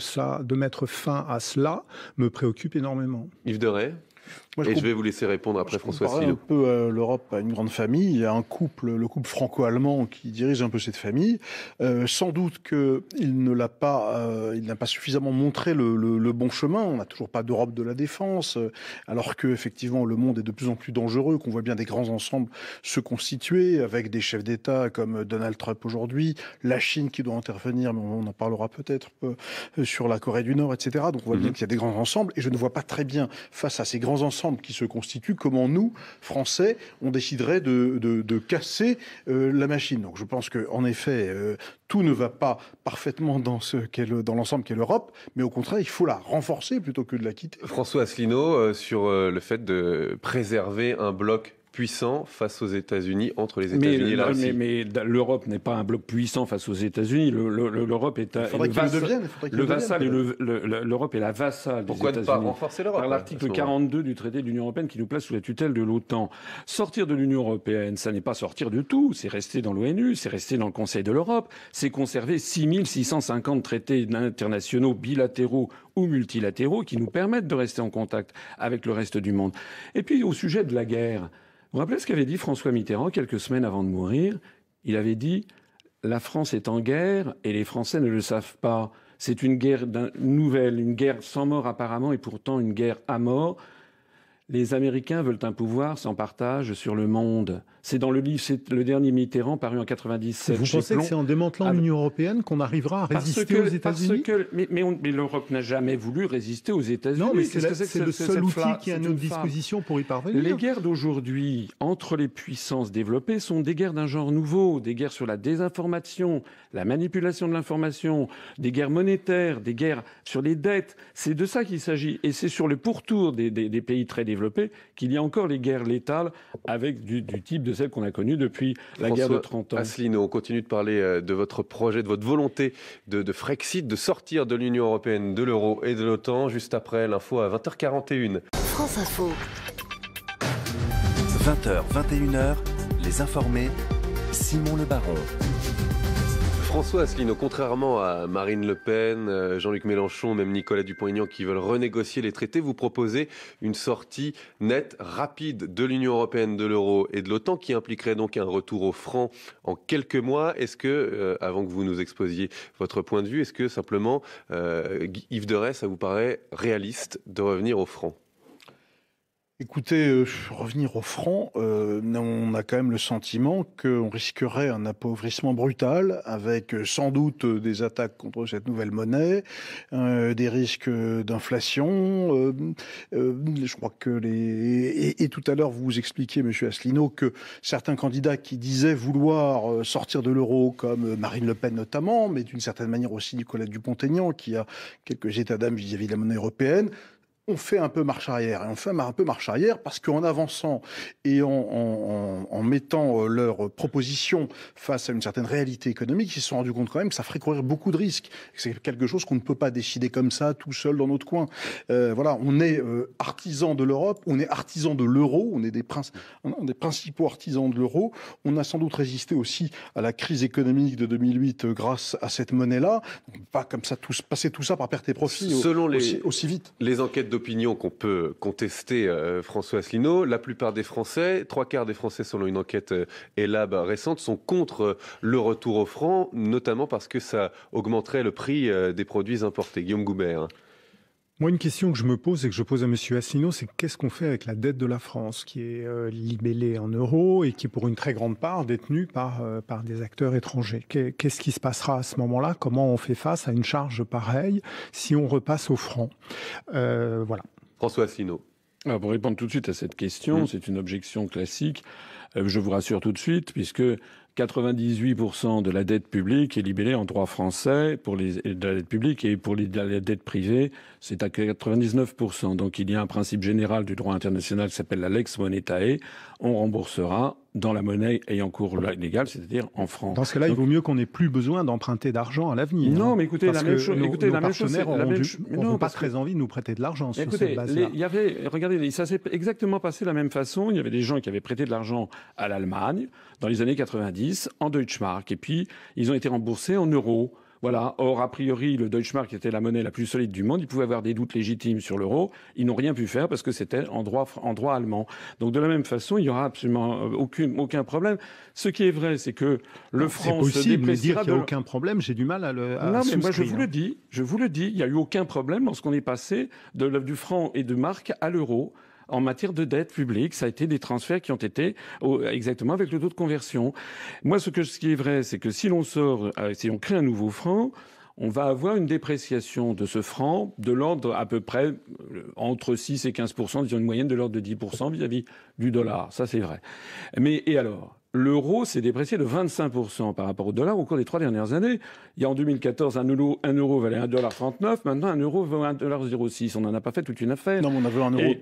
fin à cela me préoccupe énormément. Yves Deray ? Je vais vous laisser répondre après François Asselineau. Un peu l'Europe a une grande famille. Il y a le couple franco-allemand qui dirige un peu cette famille. Sans doute qu'il n'a pas suffisamment montré le bon chemin. On n'a toujours pas d'Europe de la défense, alors que effectivement le monde est de plus en plus dangereux, qu'on voit bien des grands ensembles se constituer avec des chefs d'État comme Donald Trump aujourd'hui, la Chine qui doit intervenir, mais on en parlera peut-être sur la Corée du Nord, etc. Donc on voit bien qu'il y a des grands ensembles, et je ne vois pas très bien face à ces grands ensembles qui se constituent comment nous, Français, on déciderait de casser la machine. Donc je pense qu'en effet, tout ne va pas parfaitement dans l'ensemble qu'est l'Europe, mais au contraire, il faut la renforcer plutôt que de la quitter. François Asselineau, sur le fait de préserver un bloc puissant face aux États-Unis, entre les États-Unis et la Russie. Mais l'Europe n'est pas un bloc puissant face aux États-Unis. L'Europe est le vassal et l'Europe est la vassale des États-Unis. Pourquoi ne pas renforcer l'Europe? Par l'article 42 du traité de l'Union européenne qui nous place sous la tutelle de l'OTAN. Sortir de l'Union européenne, ça n'est pas sortir de tout. C'est rester dans l'ONU, c'est rester dans le Conseil de l'Europe, c'est conserver 6650 traités internationaux bilatéraux ou multilatéraux qui nous permettent de rester en contact avec le reste du monde. Et puis au sujet de la guerre, vous vous rappelez ce qu'avait dit François Mitterrand quelques semaines avant de mourir? Il avait dit « La France est en guerre et les Français ne le savent pas. C'est une guerre nouvelle, une guerre sans mort apparemment et pourtant une guerre à mort. Les Américains veulent un pouvoir sans partage sur le monde. » C'est dans le livre, c'est le dernier Mitterrand paru en 97. Vous pensez que c'est en démantelant l'Union européenne qu'on arrivera à résister aux États-Unis? Mais l'Europe n'a jamais voulu résister aux États-Unis. Non, mais c'est le seul outil qui est à notre disposition pour y parvenir. Les guerres d'aujourd'hui entre les puissances développées sont des guerres d'un genre nouveau, des guerres sur la désinformation, la manipulation de l'information, des guerres monétaires, des guerres sur les dettes. C'est de ça qu'il s'agit. Et c'est sur le pourtour des pays très développés qu'il y a encore les guerres létales avec du type de celles qu'on a connues depuis la guerre de 30 ans. Asselineau, on continue de parler de votre projet, de votre volonté de Frexit, de sortir de l'Union européenne, de l'euro et de l'OTAN, juste après l'info à 20h41. France Info. 20h, 21h, les informés, Simon Le Baron. François Asselineau, contrairement à Marine Le Pen, Jean-Luc Mélenchon, même Nicolas Dupont-Aignan qui veulent renégocier les traités, vous proposez une sortie nette, rapide de l'Union européenne, de l'euro et de l'OTAN qui impliquerait donc un retour au franc en quelques mois. Est-ce que, avant que vous nous exposiez votre point de vue, est-ce que simplement, Yves de Rey, ça vous paraît réaliste de revenir au franc ? Écoutez, revenir au franc, on a quand même le sentiment qu'on risquerait un appauvrissement brutal, avec sans doute des attaques contre cette nouvelle monnaie, des risques d'inflation. Je crois que et tout à l'heure vous expliquiez, Monsieur Asselineau, que certains candidats qui disaient vouloir sortir de l'euro, comme Marine Le Pen notamment, mais d'une certaine manière aussi Nicolas Dupont-Aignan, qui a quelques états d'âme vis-à-vis de la monnaie européenne, on fait un peu marche arrière. Et on fait un peu marche arrière parce qu'en avançant et en mettant leurs propositions face à une certaine réalité économique, ils se sont rendus compte quand même que ça ferait courir beaucoup de risques. C'est quelque chose qu'on ne peut pas décider comme ça, tout seul dans notre coin. Voilà, on est artisans de l'Europe, on est artisans de l'euro, on est des principaux artisans de l'euro. On a sans doute résisté aussi à la crise économique de 2008 grâce à cette monnaie-là. On ne peut pas comme ça passer tout ça par perte et profit aussi vite. Les enquêtes d'opinion qu'on peut contester, François Asselineau, la plupart des Français, 3/4 des Français selon une enquête ELAB récente, sont contre le retour au franc, notamment parce que ça augmenterait le prix des produits importés. Guillaume Goubert. Moi, une question que je me pose et que je pose à Monsieur Asselineau, c'est qu'est-ce qu'on fait avec la dette de la France, qui est libellée en euros et qui est pour une très grande part détenue par des acteurs étrangers. Qu'est-ce qui se passera à ce moment-là? Comment on fait face à une charge pareille si on repasse au franc? Voilà. François Asselineau. Alors pour répondre tout de suite à cette question, c'est une objection classique. Je vous rassure tout de suite, puisque 98% de la dette publique est libellée en droit français pour de la dette publique et pour la dette privée, c'est à 99%. Donc il y a un principe général du droit international qui s'appelle la lex monetae. On remboursera dans la monnaie ayant cours légal, c'est-à-dire en francs. Dans ce cas-là, il vaut mieux qu'on n'ait plus besoin d'emprunter d'argent à l'avenir. Non, mais écoutez, la même chose. Écoutez, nos partenaires n'ont pas très envie de nous prêter de l'argent sur cette base-là. Regardez, ça s'est exactement passé de la même façon. Il y avait des gens qui avaient prêté de l'argent à l'Allemagne dans les années 90 en Deutschmark, et puis ils ont été remboursés en euros. Voilà. Or, a priori, le Deutschmark était la monnaie la plus solide du monde. Ils pouvaient avoir des doutes légitimes sur l'euro. Ils n'ont rien pu faire parce que c'était en droit allemand. Donc, de la même façon, il y aura absolument aucun problème. Ce qui est vrai, c'est que le franc se dépréciera. Mais dire qu'il n'y a aucun problème, j'ai du mal à non, mais moi, je vous le dis. Il n'y a eu aucun problème lorsqu'on est passé du franc et de marque à l'euro. En matière de dette publique, ça a été des transferts qui ont été exactement avec le taux de conversion. Moi, ce qui est vrai, c'est que si on crée un nouveau franc, on va avoir une dépréciation de ce franc de l'ordre à peu près entre 6 et 15%, disons une moyenne de l'ordre de 10% vis-à-vis du dollar. Ça, c'est vrai. Et alors? L'euro s'est déprécié de 25% par rapport au dollar au cours des 3 dernières années. Il y a en 2014, un euro valait $1,39. Maintenant, un euro vaut $1,06. On n'en a pas fait toute une affaire. Non, mais on avait un euro.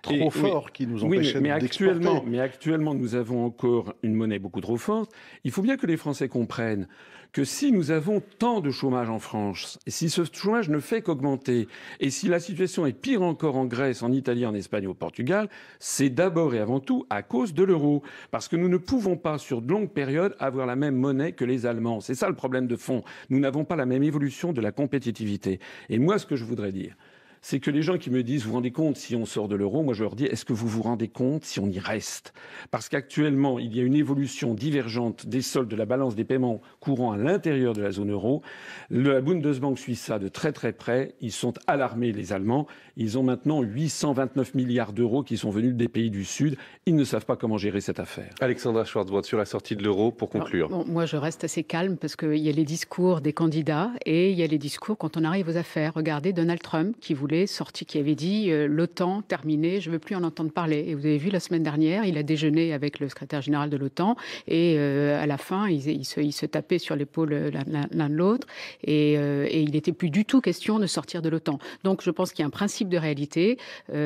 trop fort qui nous empêchait d'exporter. Mais actuellement, nous avons encore une monnaie beaucoup trop forte. Il faut bien que les Français comprennent que si nous avons tant de chômage en France, et si ce chômage ne fait qu'augmenter, et si la situation est pire encore en Grèce, en Italie, en Espagne, au Portugal, c'est d'abord et avant tout à cause de l'euro. Parce que nous ne pouvons pas, sur de longues périodes, avoir la même monnaie que les Allemands. C'est ça le problème de fond. Nous n'avons pas la même évolution de la compétitivité. Et moi, ce que je voudrais dire, c'est que les gens qui me disent, vous vous rendez compte si on sort de l'euro, moi je leur dis, est-ce que vous vous rendez compte si on y reste? Parce qu'actuellement, il y a une évolution divergente des soldes de la balance des paiements courants à l'intérieur de la zone euro. La Bundesbank suit ça de très très près. Ils sont alarmés, les Allemands. Ils ont maintenant 829 milliards d'euros qui sont venus des pays du Sud. Ils ne savent pas comment gérer cette affaire. Alexandra Schwarzbrod, sur la sortie de l'euro, pour conclure. Alors, bon, moi, je reste assez calme parce qu'il y a les discours des candidats et il y a les discours quand on arrive aux affaires. Regardez Donald Trump qui voulait sorti, qui avait dit l'OTAN terminé, je veux plus en entendre parler. Et vous avez vu la semaine dernière, il a déjeuné avec le secrétaire général de l'OTAN et à la fin, ils se tapaient sur l'épaule l'un de l'autre et il n'était plus du tout question de sortir de l'OTAN. Donc je pense qu'il y a un principe de réalité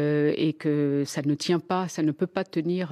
et que ça ne tient pas, ça ne peut pas tenir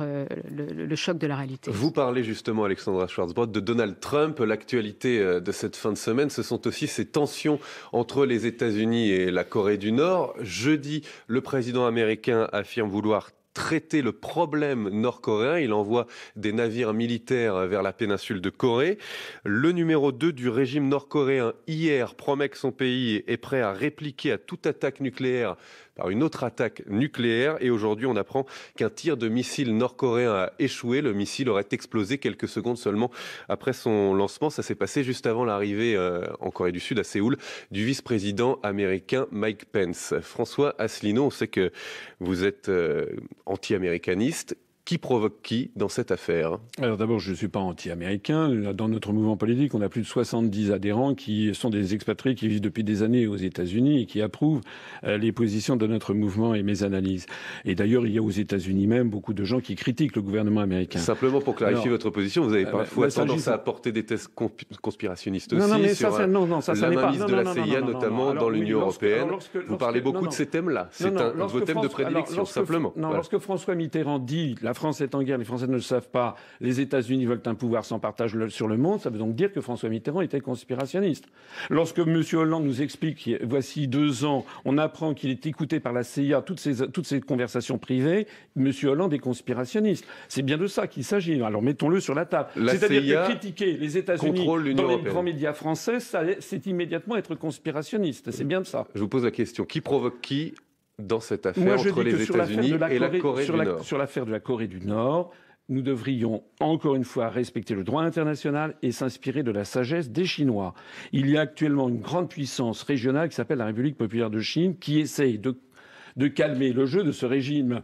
le choc de la réalité. Vous parlez justement, Alexandra Schwarzbrod, de Donald Trump. L'actualité de cette fin de semaine, ce sont aussi ces tensions entre les États-Unis et la Corée du Nord. Jeudi, le président américain affirme vouloir traiter le problème nord-coréen. Il envoie des navires militaires vers la péninsule de Corée. Le numéro 2 du régime nord-coréen, hier, promet que son pays est prêt à répliquer à toute attaque nucléaire par une autre attaque nucléaire. Et aujourd'hui, on apprend qu'un tir de missile nord-coréen a échoué. Le missile aurait explosé quelques secondes seulement après son lancement. Ça s'est passé juste avant l'arrivée en Corée du Sud, à Séoul, du vice-président américain Mike Pence. François Asselineau, on sait que vous êtes anti-américaniste. Qui provoque qui dans cette affaire? Alors d'abord, je ne suis pas anti-américain. Dans notre mouvement politique, on a plus de 70 adhérents qui sont des expatriés qui vivent depuis des années aux États-Unis et qui approuvent les positions de notre mouvement et mes analyses. Et d'ailleurs, il y a aux États-Unis même beaucoup de gens qui critiquent le gouvernement américain. Simplement pour clarifier votre position, vous avez parfois tendance à apporter des thèses conspirationnistes aussi sur l'analyse de la CIA, notamment dans l'Union européenne. Vous parlez beaucoup de ces thèmes-là. C'est un de vos thèmes de prédilection, simplement. Lorsque François Mitterrand dit la France est en guerre, les Français ne le savent pas, les États-Unis veulent un pouvoir sans partage sur le monde, ça veut donc dire que François Mitterrand était conspirationniste. Lorsque M. Hollande nous explique, voici 2 ans, on apprend qu'il est écouté par la CIA, toutes ces conversations privées, M. Hollande est conspirationniste. C'est bien de ça qu'il s'agit. Alors mettons-le sur la table. C'est-à-dire que critiquer les États-Unis dans les grands médias français, c'est immédiatement être conspirationniste. C'est bien de ça. Je vous pose la question. Qui provoque qui dans cette affaire entre les États-Unis et la Corée du Nord? Sur l'affaire de la Corée du Nord, nous devrions encore une fois respecter le droit international et s'inspirer de la sagesse des Chinois. Il y a actuellement une grande puissance régionale qui s'appelle la République populaire de Chine qui essaye de calmer le jeu de ce régime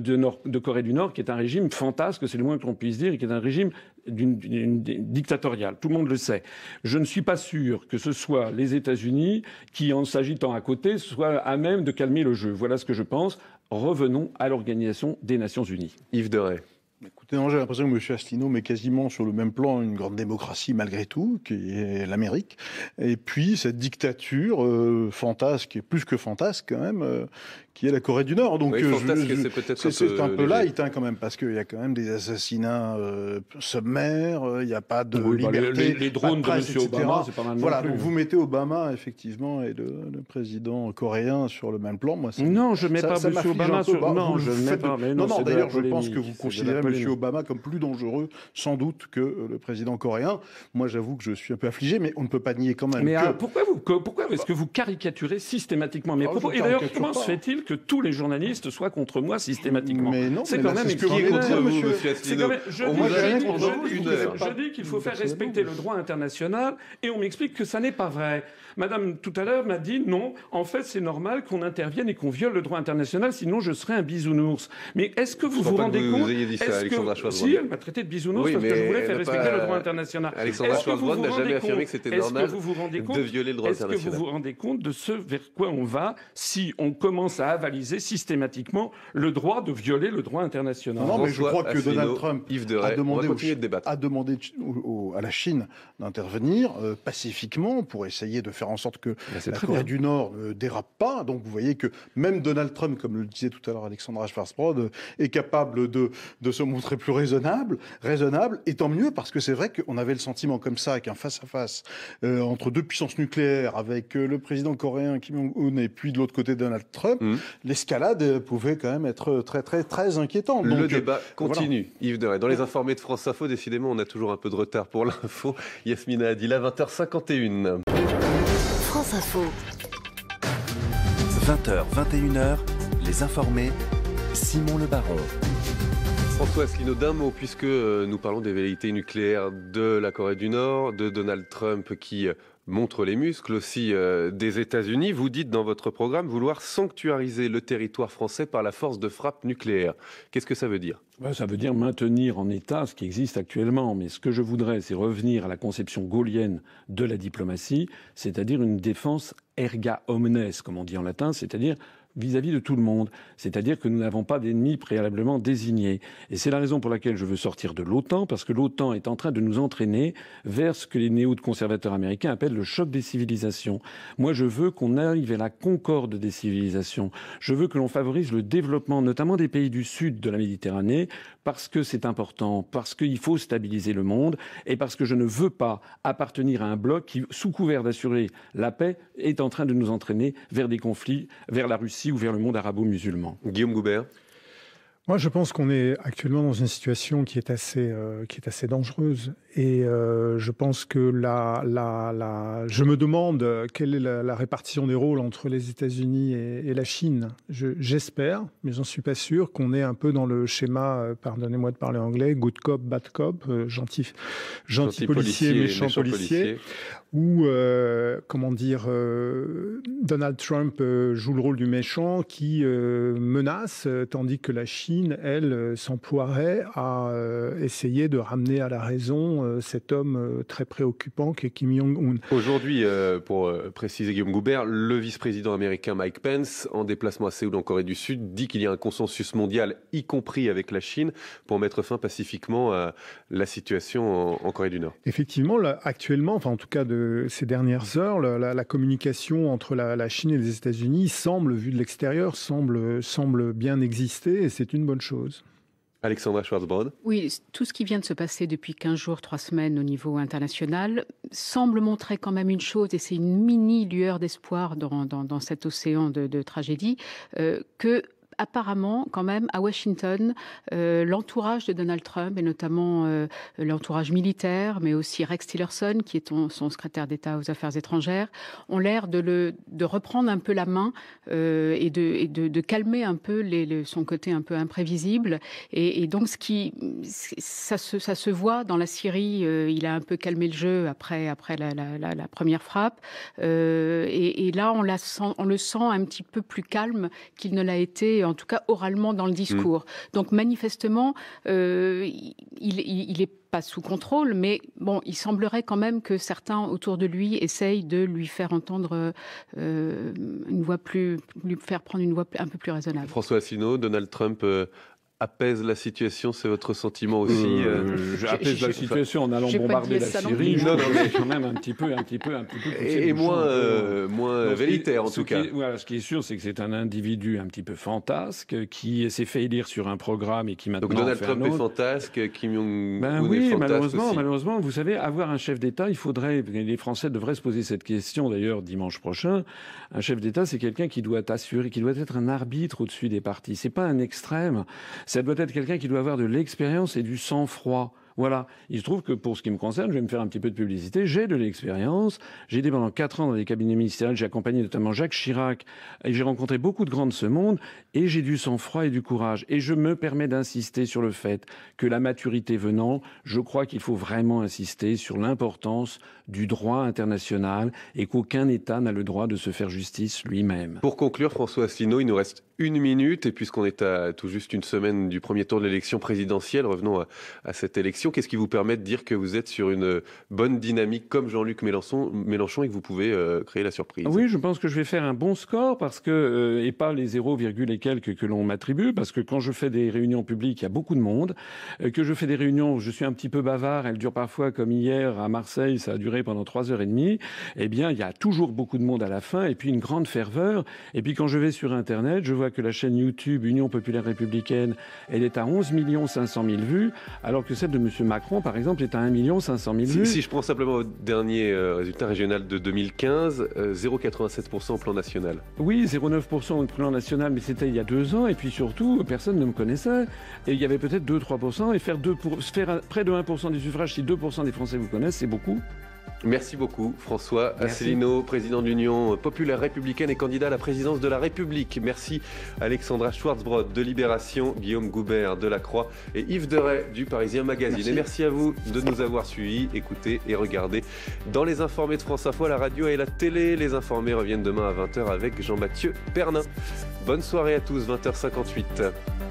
de Corée du Nord, qui est un régime fantasque, c'est le moins que l'on puisse dire, et qui est un régime dictatorial. Tout le monde le sait. Je ne suis pas sûr que ce soit les États-Unis qui, en s'agitant à côté, soient à même de calmer le jeu. Voilà ce que je pense. Revenons à l'Organisation des Nations Unies. Yves Deray. Écoutez, non, j'ai l'impression que M. Asselineau met quasiment sur le même plan une grande démocratie malgré tout, qui est l'Amérique, et puis cette dictature fantasque, et plus que fantasque quand même, qui est la Corée du Nord. Donc oui, c'est un peu light quand même, parce qu'il y a quand même des assassinats sommaires, il n'y a pas de liberté. Les drones de M. Obama, c'est pas mal. Voilà, donc vous mettez Obama effectivement et le président coréen sur le même plan. Moi, non, je ne mets pas M. Obama sur. Non, je ne mets pas. Non, d'ailleurs, je pense que vous considérez M. Obama comme plus dangereux, sans doute, que le président coréen. Moi, j'avoue que je suis un peu affligé, mais on ne peut pas nier quand même. Mais pourquoi est-ce que vous caricaturez systématiquement mes propos? Et d'ailleurs, comment se fait-il que tous les journalistes soient contre moi systématiquement? Mais non, c'est quand même contre vous, monsieur Asselineau. Je dis qu'il faut faire respecter le droit international, et on m'explique que ça n'est pas vrai. Madame, tout à l'heure, m'a dit non, en fait, c'est normal qu'on intervienne et qu'on viole le droit international, sinon je serais un bisounours. Mais est-ce que vous vous rendez compte? Alexandra Schwarzbrod. Si, elle m'a traité de bisounours parce que je voulais faire respecter le droit international. Alexandra Schwarzbrod n'a jamais affirmé que c'était normal de violer le droit international. Est-ce que vous vous rendez compte de ce vers quoi on va si on commence à avaliser systématiquement le droit de violer le droit international? Non, mais je crois que Donald Trump a demandé à la Chine d'intervenir pacifiquement pour essayer de faire en sorte que la Corée du Nord ne dérape pas. Donc vous voyez que même Donald Trump, comme le disait tout à l'heure Alexandra Schwarzbrod, est capable de se montrer plus raisonnable, et tant mieux, parce que c'est vrai qu'on avait le sentiment comme ça, qu'un face-à-face entre deux puissances nucléaires, avec le président coréen Kim Jong-un et puis de l'autre côté Donald Trump, l'escalade pouvait quand même être très très très inquiétante. Le débat continue. Voilà. Yves Deray, dans les informés de France Info, décidément, on a toujours un peu de retard pour l'info. Yasmina Adila, 20h51. France Info. 20h, 21h, les informés, Simon Le Baron. François Asselineau, d'un mot, puisque nous parlons des velléités nucléaires de la Corée du Nord, de Donald Trump qui montre les muscles aussi des États-Unis. Vous dites dans votre programme vouloir sanctuariser le territoire français par la force de frappe nucléaire. Qu'est-ce que ça veut dire ? Ça veut dire maintenir en état ce qui existe actuellement. Mais ce que je voudrais, c'est revenir à la conception gaulienne de la diplomatie, c'est-à-dire une défense erga omnes, comme on dit en latin, c'est-à-dire vis-à-vis de tout le monde. C'est-à-dire que nous n'avons pas d'ennemis préalablement désignés. Et c'est la raison pour laquelle je veux sortir de l'OTAN, parce que l'OTAN est en train de nous entraîner vers ce que les néo-conservateurs américains appellent le choc des civilisations. Moi, je veux qu'on arrive à la concorde des civilisations. Je veux que l'on favorise le développement, notamment des pays du sud de la Méditerranée, parce que c'est important, parce qu'il faut stabiliser le monde, et parce que je ne veux pas appartenir à un bloc qui, sous couvert d'assurer la paix, est en train de nous entraîner vers des conflits, vers la Russie ou vers le monde arabo-musulman. Guillaume Goubert. Moi, je pense qu'on est actuellement dans une situation qui est assez dangereuse, et je pense que je me demande quelle est la répartition des rôles entre les États-Unis et la Chine. J'espère, mais j'en suis pas sûr, qu'on est un peu dans le schéma, pardonnez-moi de parler anglais, good cop, bad cop, gentil policier, méchant policier, où Donald Trump joue le rôle du méchant qui menace, tandis que la Chine, elle, s'emploierait à essayer de ramener à la raison cet homme très préoccupant qu'est Kim Jong-un. Aujourd'hui, pour préciser Guillaume Goubert, le vice-président américain Mike Pence, en déplacement à Séoul en Corée du Sud, dit qu'il y a un consensus mondial, y compris avec la Chine, pour mettre fin pacifiquement à la situation en Corée du Nord. Effectivement, là, actuellement, enfin en tout cas de ces dernières heures, la communication entre la Chine et les États-Unis semble, vue de l'extérieur, semble bien exister, et c'est une bonne chose. Alexandra Schwarzbrod. Oui, tout ce qui vient de se passer depuis 15 jours, 3 semaines au niveau international semble montrer quand même une chose, et c'est une mini lueur d'espoir dans cet océan de tragédie, que apparemment, quand même, à Washington, l'entourage de Donald Trump, et notamment l'entourage militaire, mais aussi Rex Tillerson, qui est son secrétaire d'État aux Affaires étrangères, ont l'air de reprendre un peu la main et de calmer un peu son côté un peu imprévisible. Et donc, ça se voit dans la Syrie. Il a un peu calmé le jeu après la première frappe. Et là, on le sent un petit peu plus calme qu'il ne l'a été, en tout cas oralement dans le discours. Donc manifestement, il est pas sous contrôle, mais bon, il semblerait quand même que certains autour de lui essayent de lui faire entendre une voix lui faire prendre une voix un peu plus raisonnable. François Asselineau, Donald Trump apaise la situation, c'est votre sentiment aussi Apaise la situation en allant bombarder la Syrie. Non, mais quand même un petit peu. Et moins velléitaire en tout cas. Voilà, ce qui est sûr, c'est que c'est un individu un petit peu fantasque qui s'est fait élire sur un programme et qui maintenant. Donc Donald Trump est fantasque, Kim Jong-un oui, est fantasque aussi. malheureusement, vous savez, avoir un chef d'État, les Français devraient se poser cette question d'ailleurs dimanche prochain. Un chef d'État, c'est quelqu'un qui doit être un arbitre au-dessus des partis. C'est pas un extrême. Ça doit être quelqu'un qui doit avoir de l'expérience et du sang-froid. Voilà. Il se trouve que pour ce qui me concerne, je vais me faire un petit peu de publicité, j'ai de l'expérience. J'ai été pendant 4 ans dans des cabinets ministériels, j'ai accompagné notamment Jacques Chirac, et j'ai rencontré beaucoup de grands de ce monde, et j'ai du sang-froid et du courage. Et je me permets d'insister sur le fait que la maturité venant, je crois qu'il faut vraiment insister sur l'importance du droit international et qu'aucun État n'a le droit de se faire justice lui-même. Pour conclure, François Asselineau, il nous reste 1 minute. Et puisqu'on est à tout juste une semaine du premier tour de l'élection présidentielle, revenons à cette élection. Qu'est-ce qui vous permet de dire que vous êtes sur une bonne dynamique comme Jean-Luc Mélenchon et que vous pouvez créer la surprise? Oui, je pense que je vais faire un bon score parce que, et pas les 0, et quelques que l'on m'attribue, parce que quand je fais des réunions publiques, il y a beaucoup de monde, que je fais des réunions où je suis un petit peu bavard, elles durent parfois comme hier à Marseille, ça a duré pendant 3h30, eh bien, il y a toujours beaucoup de monde à la fin et puis une grande ferveur. Et puis quand je vais sur Internet, je vois que la chaîne YouTube Union Populaire Républicaine, elle est à 11 500 000 vues, alors que celle de M. Macron, par exemple, est à 1 500 000 vues. Si je prends simplement au dernier résultat régional de 2015, 0,87% au plan national. Oui, 0,9% au plan national, mais c'était il y a 2 ans, et puis surtout, personne ne me connaissait. Et il y avait peut-être 2-3%, et faire près de 1% des suffrages, si 2% des Français vous connaissent, c'est beaucoup. Merci beaucoup François Asselineau, président de l'Union Populaire Républicaine et candidat à la présidence de la République. Merci Alexandra Schwarzbrod de Libération, Guillaume Goubert de La Croix et Yves Deray du Parisien Magazine. Merci. Et merci à vous de nous avoir suivis, écoutés et regardés dans Les Informés de France Info, la radio et la télé. Les Informés reviennent demain à 20h avec Jean-Mathieu Pernin. Bonne soirée à tous, 20h58.